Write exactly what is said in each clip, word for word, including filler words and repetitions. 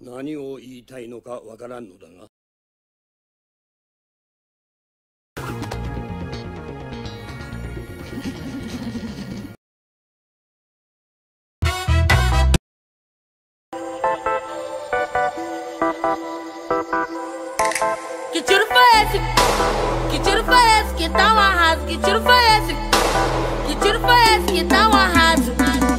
何を言いたいのかわからんのだが。 Que tiro foi esse? Que tiro foi esse que tá um arraso? Que tiro foi esse? Que tiro foi esse que tá um arraso?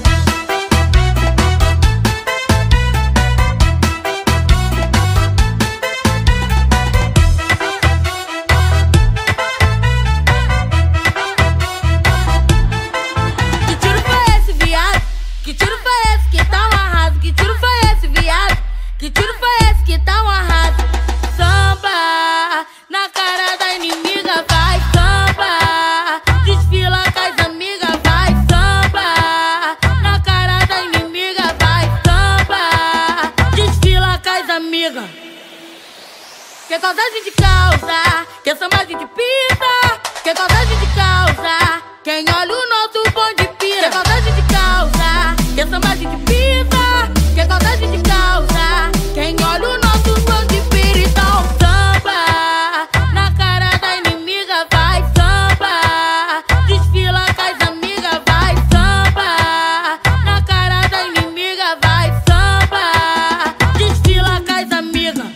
Que tiro foi esse, viado? Que tiro foi esse que tá um arraso? Que tiro foi esse, viado? Que tiro foi esse que tá um arraso? Samba na cara da inimiga, vai samba. Desfila com as amigas, vai samba. Na cara da inimiga, vai samba. Desfila com as amigas. Que saudade de causa, que samba a gente pisa. Que saudade de causa, quem olha o nosso bonde pira. Que saudade de causa, que samba a gente pisa. Que saudade de causa, quem olha o nosso bonde pira. Então samba na cara da inimiga, vai samba. Desfila com as amigas, vai samba. Na cara da inimiga, vai samba. Desfila com as amigas.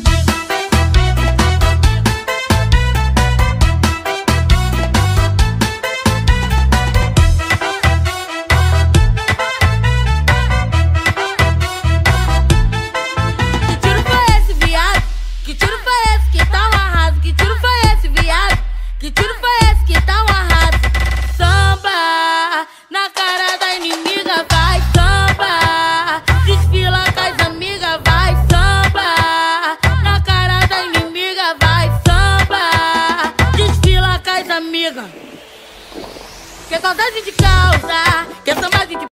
Que tiro foi esse que tá um arraso? Que tiro foi esse, viado? Que tiro foi esse que tá um arraso? Samba na cara da inimiga, vai samba. Desfila com as amigas, vai samba. Na cara da inimiga, vai samba. Desfila com as amigas. Que saudade de causa, que samba de